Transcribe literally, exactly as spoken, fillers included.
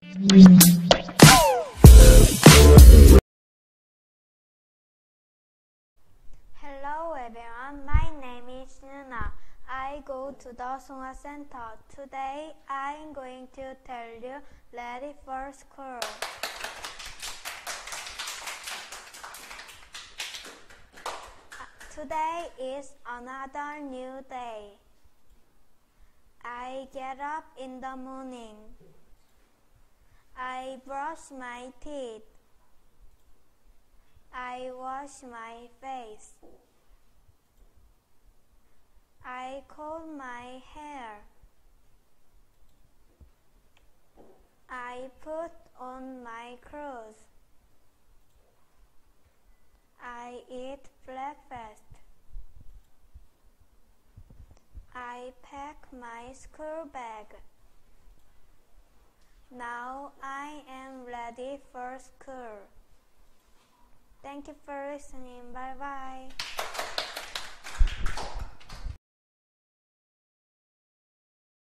Hello everyone, my name is Nuna. I go to the 송화 Center. Today I'm going to tell you ready for school. Today is another new day. I get up in the morning. I brush my teeth. I wash my face. I comb my hair. I put on my clothes. I eat breakfast. I pack my school bag. Now I am ready for school. Thank you for listening. Bye bye.